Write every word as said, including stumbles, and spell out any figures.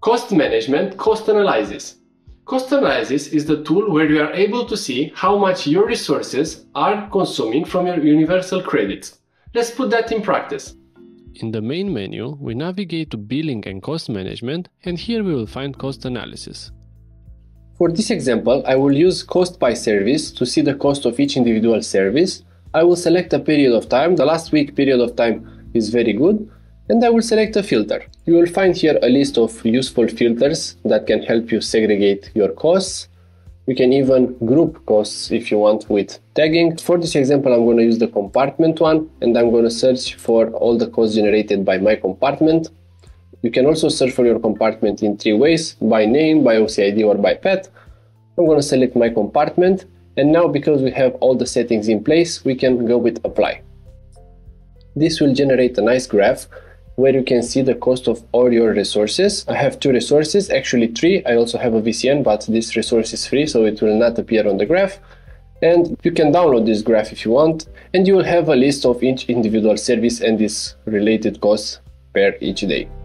Cost management, cost analysis. Cost analysis is the tool where you are able to see how much your resources are consuming from your universal credits. Let's put that in practice. In the main menu, we navigate to Billing and Cost Management, and here we will find Cost Analysis. For this example, I will use cost by service to see the cost of each individual service. I will select a period of time. The last week period of time is very good. And I will select a filter. You will find here a list of useful filters that can help you segregate your costs. You can even group costs if you want with tagging. For this example, I'm going to use the compartment one, and I'm going to search for all the costs generated by my compartment. You can also search for your compartment in three ways: by name, by O C I D, or by pet. I'm going to select my compartment, and now because we have all the settings in place, we can go with apply. This will generate a nice graph where you can see the cost of all your resources. I have two resources, actually three. I also have a V C N, but this resource is free, so it will not appear on the graph. And you can download this graph if you want, and you will have a list of each individual service and its related costs per each day.